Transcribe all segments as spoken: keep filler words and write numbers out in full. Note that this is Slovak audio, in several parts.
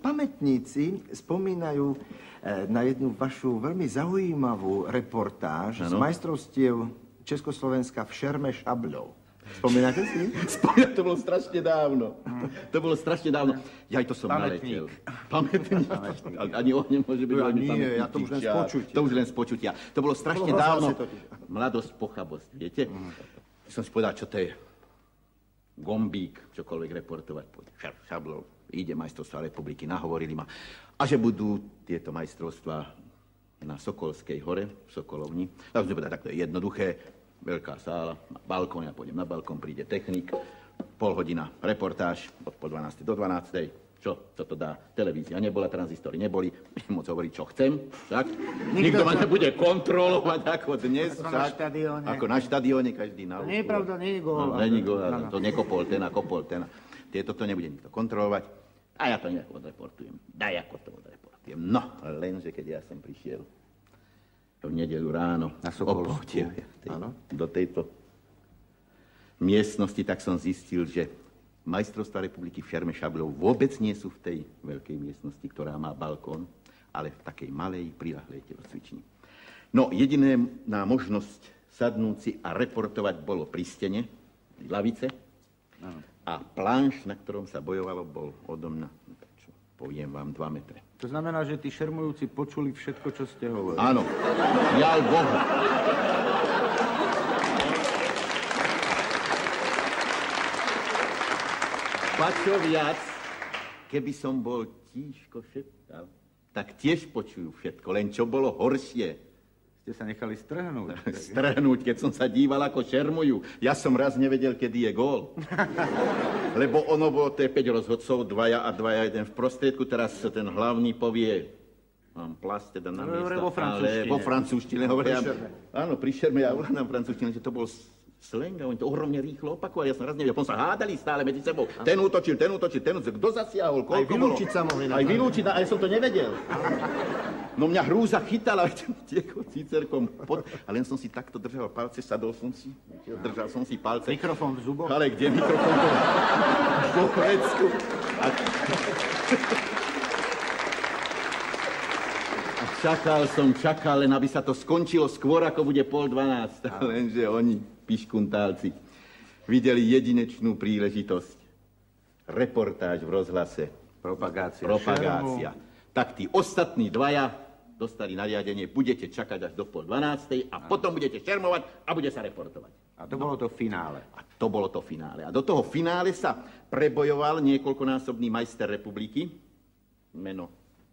pamätníci spomínajú na jednu vašu veľmi zaujímavú reportáž ano. z majstrovstiev Československa v šerme šabľou. Spomínate si? Spomínam, to bolo strašne dávno. To bolo strašne dávno. Ja aj to som naletel. Pamätník. Ani on nemôže byť veľmi pamätník. Nie, ja to už len z počutia. To už len z počutia. To bolo strašne bolo dávno. Mladosť, pochabosť, viete? Mm. Som si povedal, čo to je gombík, čokoľvek reportovať. Šablov. Ide majstrovstvá republiky, nahovorili ma. A že budú tieto majstrovstvá na Sokolskej hore, v Sokolovni. Tak som si povedal, tak to je jednoduché. Veľká sála, na balkón, ja pôjdem na balkón, príde technik, pol hodina reportáž, od po dvanástej do dvanástej. Čo? Čo to dá? Televízia nebola, tranzistory neboli, môcť hovoriť, čo chcem, však. Nikto ma nebude kontrolovať ako dnes, ako však. Na štadióne. Ako na štadióne, každý na ústvu. Nie je pravda, nie je gól. No, není gól, no, no. To nekopol ten a kopol ten. Tieto to nebude nikto kontrolovať. A ja to nejak odreportujem. Daj, ako to odreportujem. No, lenže keď ja som prišiel v nedeľu ráno na Sokolsku do tejto miestnosti, tak som zistil, že majstrovstvá republiky v šerme šabľov vôbec nie sú v tej veľkej miestnosti, ktorá má balkón, ale v takej malej, prilahlej telocvični. No, jediná možnosť sadnúť si a reportovať bolo pri stene, pri lavice, ano. A planš, na ktorom sa bojovalo, bol odo mňa, čo poviem vám, dva metre. To znamená, že tí šermujúci počuli všetko, čo ste hovorili. Áno, žiaľ Bohu. Pa čo viac, keby som bol tížko šeptal, tak tiež počujú všetko, len čo bolo horšie. Ste sa nechali strhnúť. Strhnúť, keď som sa díval, ako šermujú. Ja som raz nevedel, kedy je gól. Lebo ono bolo, to je päť rozhodcov, dvaja a dvaja, jeden v prostriedku. Teraz sa ten hlavný povie, mám plas teda na miesto. Vo francúzštine. Vo francúzštine hovoria. Áno, pri šerme, ja hovorím na francúzštine, že to bol slang a oni to ohromne rýchlo opakovali. Ja som raz nevedel, potom sa hádali stále medzi sebou. Ten útočil, ten útočil, ten útočil. Kto zasiahol, koľko bolo? Aj vylúčiť sa mohli. Aj vylúčiť, ale som to nevedel. No mňa hrúza chytala aj tým tieko cícerkom pod... A len som si takto držal palce, sadol som si, držal som si palce. Mikrofón v zuboch? Ale kde mikrofón? V Bohrecku. A... a čakal som, čakal, len aby sa to skončilo skôr, ako bude pol dvanásta. Lenže oni, piškuntálci, videli jedinečnú príležitosť. Reportáž v rozhlase. Propagácia. Propagácia. Tak tí ostatní dvaja dostali nariadenie, budete čakať až do pol dvanástej a potom budete šermovať a bude sa reportovať. A to no. bolo to finále. A to bolo to finále. A do toho finále sa prebojoval niekoľkonásobný majster republiky. Meno.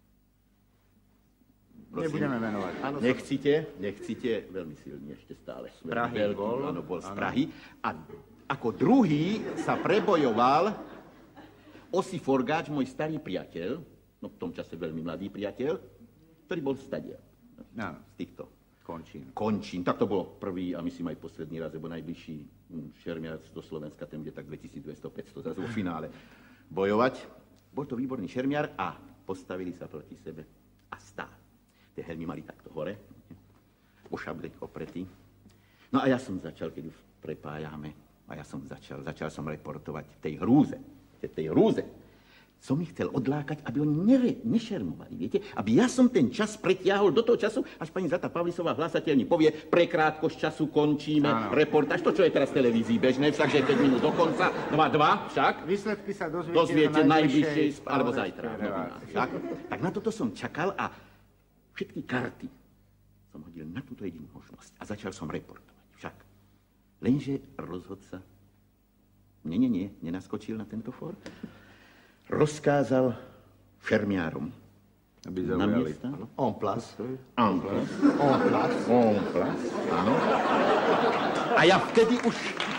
Prosím. Nebudeme menovať. Áno, nechcite, nechcite, veľmi silný ešte stále. Z Prahy. Veľký, áno, bol z Prahy. A ako druhý sa prebojoval Osi Forgáč, môj starý priateľ, no v tom čase veľmi mladý priateľ, ktorý bol stadia. No. Z týchto. Končín. Končín. Tak to bolo prvý a myslím aj posledný raz, lebo najbližší šermiac do Slovenska, ten bude tak dvetisícdvesto päťsto zase vo finále bojovať. Bol to výborný šermiar a postavili sa proti sebe a stáli. Tie helmy mali takto hore, o šable opretý. No a ja som začal, keď už prepájame, a ja som začal, začal som reportovať v tej hrúze, v tej hrúze. Som ich chcel odlákať, aby oni nere, nešermovali, viete? Aby ja som ten čas pretiahol do toho času, až pani Zlata Pavlisová v Hlasateľni povie, pre krátkosť času končíme áno. reportáž. To, čo je teraz v televízii bežné, však, že päť minút do konca, dva dva, však. Výsledky sa dozviete, dozviete najbližšie, alebo zajtra. Tak, tak na toto som čakal a všetky karty som hodil na túto jedinú možnosť a začal som reportovať. Však. Lenže rozhodca, nie, nie, nie, nenaskočil na tento fór. Rozkázal šermiárom. Aby zaujali. En place. En place. En place. En place. Áno. A ja vtedy už...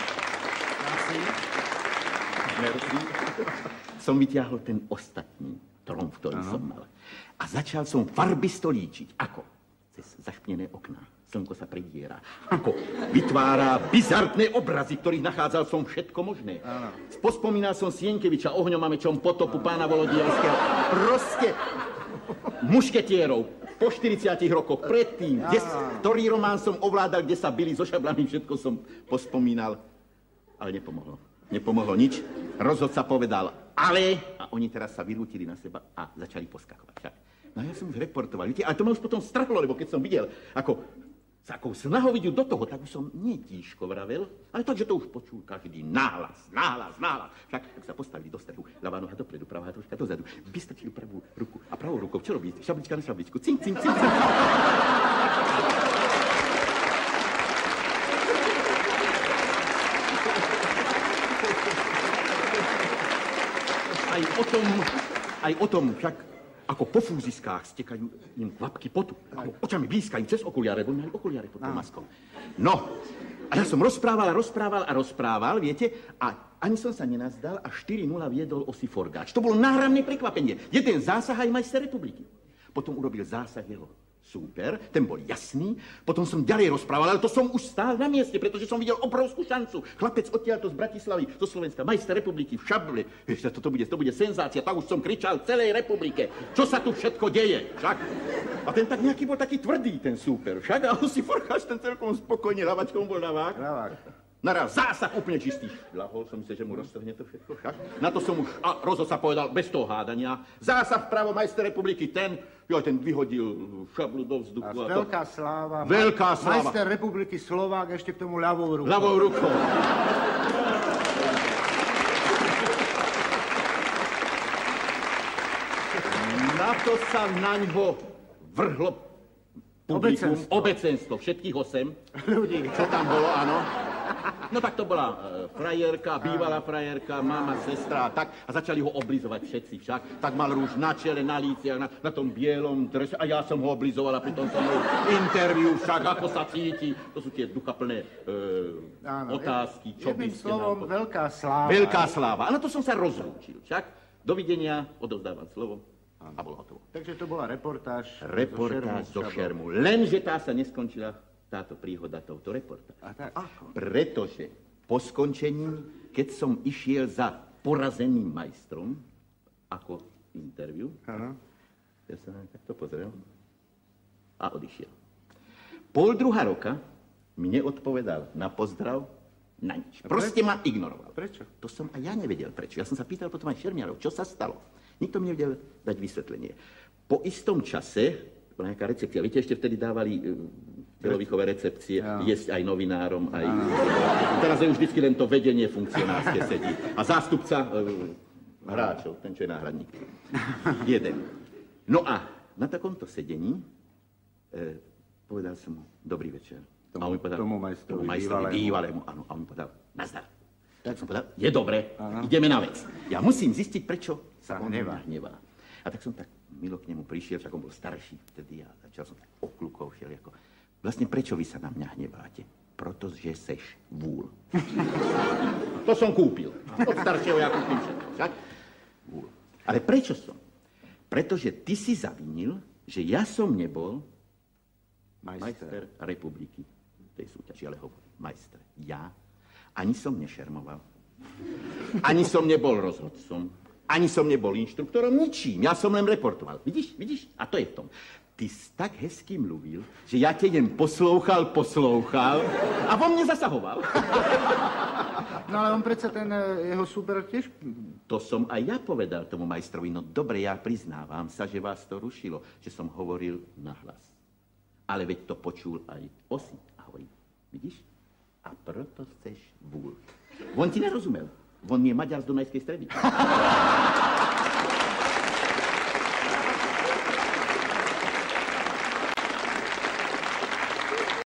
Merci. Som vyťahol ten ostatný tromf, ktorý ano. som mal. A začal som farbisto líčiť. Ako? Cez zašpnené okná. Slnko sa prediera. Ako vytvára bizartné obrazy, ktorých nachádzal som všetko možné. Áno. Pospomínal som Sienkeviča, Ohňomamečom, Potopu, pána Volodielského. Proste mušketierov po štyridsiatich rokoch. Predtým, des, ktorý román som ovládal, kde sa bili so šablami, všetko som pospomínal. Ale nepomohlo. Nepomohlo nič. Rozhodca povedal ale a oni teraz sa vylútili na seba a začali poskakovať. Však. No ja som už reportoval, viete, ale to ma už potom strhlo, lebo keď som videl, ako sa akou snahou videl do toho, tak už som nie tížko vravel, ale takže to už počul každý náhlas, náhlas, náhlas. Však tak sa postavili do stredu, ľavá noha dopredu, pravá troška dozadu, vystrčili pravú ruku a pravou rukou, čo robíte? Šablička na šabličku, cink, cink, cink, cink. Aj o tom, aj o tom však, ako po fúziskách stekajú im kvapky potu. Ako očami blízkajú cez okuliare, bo mali okuliare pod tou maskou. No, a ja som rozprával a rozprával a rozprával, viete, a ani som sa nenazdal a štyri nula viedol Osi Forgáč. To bolo náramné prekvapenie. Jeden zásah aj majster republiky. Potom urobil zásah jeho súper, ten bol jasný. Potom som ďalej rozprával, ale to som už stál na mieste, pretože som videl obrovskú šancu. Chlapec odtiaľto z Bratislavy, zo Slovenska, majster republiky v šable. Ešte, toto bude, to bude senzácia, tak už som kričal celej republike. Čo sa tu všetko deje, však? A ten tak nejaký bol taký tvrdý, ten súper, však? A Osi Forgáč, ten celkom spokojne, ľavačkom bol ľavák. Ľavák. Naraz zásah úplne čistý. Ľahol som si, že mu roztrhne to všetko, však? Na to som už, a Rozo sa povedal, bez toho hádania. Zásah vpravo majster republiky, ten, jo, ten vyhodil šablu do vzduchu. A, a to... veľká sláva. Veľká sláva. Majster republiky Slovák ešte k tomu ľavou rukou. Ľavou rukou. Na to sa naňho vrhlo publikum, Obecenstvo. obecenstvo, všetkých osem. Ľudí. Čo tam bolo, áno. No tak to bola e, frajerka, bývalá frajerka, mama, sestra a tak. A začali ho oblizovať všetci však. Tak mal rúž na čele, na líciach, na, na tom bielom drese. A ja som ho oblizoval a pritom som mal interviu však, ako sa cíti. To sú tie duchaplné e, Áno, otázky, čo by jedným ste slovom, nám... veľká sláva. Veľká sláva. A na to som sa rozlúčil však. Dovidenia, odovzdávam slovo. A bolo hotovo. Takže to bola reportáž. Reportáž zo do Šermu. Šermu. Lenže tá sa neskončila, táto príhoda touto reportáž. A tak. Pretože po skončení, keď som išiel za porazeným majstrom, ako interviu, Áno. ja sa na takto pozrel a odišiel. Pol druhá roka mi neodpovedal na pozdrav, na nič. Proste ma ignoroval. Prečo? To som aj ja nevedel prečo. Ja som sa pýtal potom aj šermiarov, čo sa stalo. Nikto mi nevedel dať vysvetlenie. Po istom čase, bola nejaká recepcia, viete, ešte vtedy dávali uh, telovýchové recepcie, ja. Jesť aj novinárom, aj... Ja. Teraz je už vždycky len to vedenie funkcionárske sedí. A zástupca uh, hráčov, ten, čo je náhradník. Jeden. No a na takomto sedení uh, povedal som mu, dobrý večer. Tomu, a on mi povedal, tomu majstrovi, tomu majstrovi bývalému. bývalému, áno. A on mi povedal, nazdar. Tak som povedal, je dobre, Aha. ideme na vec. Ja musím zistiť, prečo sa on hnevá. hnevá. A tak som tak milo k nemu prišiel, však on bol starší vtedy a začal som tak oklukov všelijako. Vlastne prečo vy sa na mňa hneváte? Protože seš vúl. To som kúpil. Od staršieho ja kúpim všetko, však? Vúl. Ale prečo som? Pretože ty si zavinil, že ja som nebol Majster. majster republiky tej súťaži, ale hovorím, majster, ja ani som nešermoval, ani som nebol rozhodcom, ani som nebol inštruktorom, ničím. Ja som len reportoval. Vidíš, vidíš? A to je v tom. Ty si tak hezky mluvil, že ja te jen poslouchal, poslouchal a vo mne zasahoval. No ale on predsa ten eh, jeho súper tiež... To som aj ja povedal tomu majstrovi. No dobre, ja priznávam sa, že vás to rušilo, že som hovoril nahlas. Ale veď to počul aj Osi. A hovorí, vidíš? A proto chceš vúl. On ti nerozumel. On je Maďar z Dunajskej Stredy.